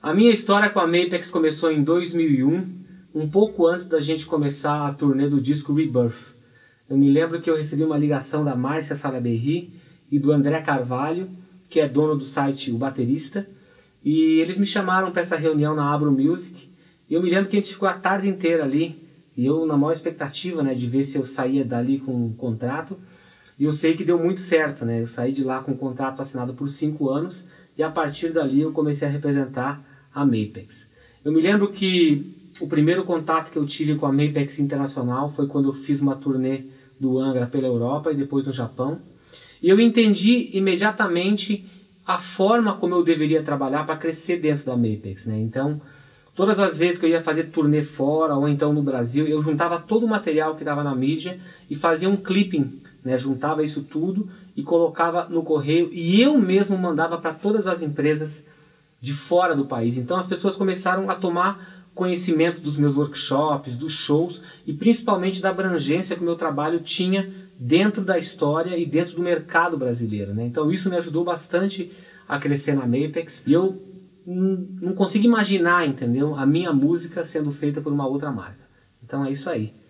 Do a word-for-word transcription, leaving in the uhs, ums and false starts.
A minha história com a Mapex começou em dois mil e um, um pouco antes da gente começar a turnê do disco Rebirth. Eu me lembro que eu recebi uma ligação da Márcia Salaberry e do André Carvalho, que é dono do site O Baterista, e eles me chamaram para essa reunião na Abro Music, e eu me lembro que a gente ficou a tarde inteira ali, e eu na maior expectativa, né, de ver se eu saía dali com um contrato, e eu sei que deu muito certo, né, eu saí de lá com um contrato assinado por cinco anos, e a partir dali eu comecei a representar a Mapex. Eu me lembro que o primeiro contato que eu tive com a Mapex Internacional foi quando eu fiz uma turnê do Angra pela Europa e depois no Japão. E eu entendi imediatamente a forma como eu deveria trabalhar para crescer dentro da Mapex, né? Então, todas as vezes que eu ia fazer turnê fora ou então no Brasil, eu juntava todo o material que estava na mídia e fazia um clipping, né? Juntava isso tudo e colocava no correio e eu mesmo mandava para todas as empresas de fora do país. Então as pessoas começaram a tomar conhecimento dos meus workshops, dos shows e principalmente da abrangência que o meu trabalho tinha dentro da história e dentro do mercado brasileiro, né? Então isso me ajudou bastante a crescer na Mapex e eu não consigo imaginar, entendeu? A minha música sendo feita por uma outra marca. Então é isso aí.